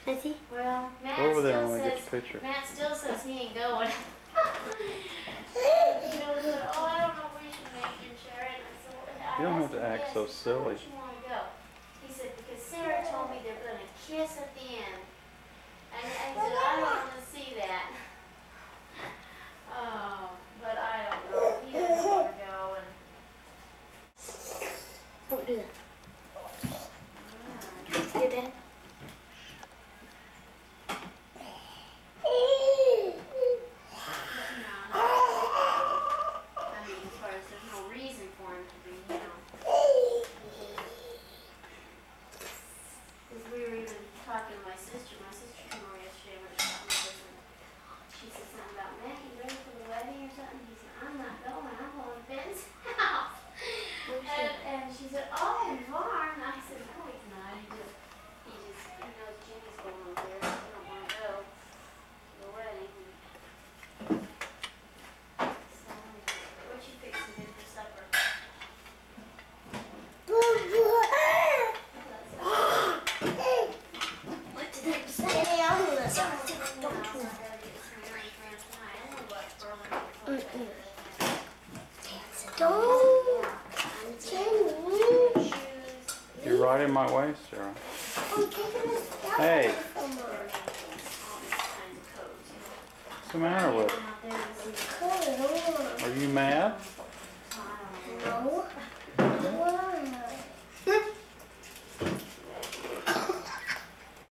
Is he? Well, Matt Go over there still when we get says the picture. Matt still says he ain't going. You know, he said, oh, I don't know where you can make and share it. And I said, well, You don't I have asked to him, act yes, so where silly. you want to go? He said, because Sarah told me they're going to kiss at the end. And I said, I don't want to see that. Oh, but I don't know. He doesn't want to go. And Don't do that. yeah. Your dad? I mean, as far as there's no reason for him to be, you know. Because we were even talking to my sister. My sister came over yesterday when she was listening. She said something about, Matt, you ready for the wedding or something? He said, I'm not going. I'm going to Ben's house. And she said, oh, in Varn. I said, no, he's not. He knows Jenny's going over there. So he don't want to go to the wedding. So, what you fixing to do for supper? What did I say? Don't do that. Don't. You're right in my way, Sarah. Hey, what's the matter with you? Are you mad? No. Why?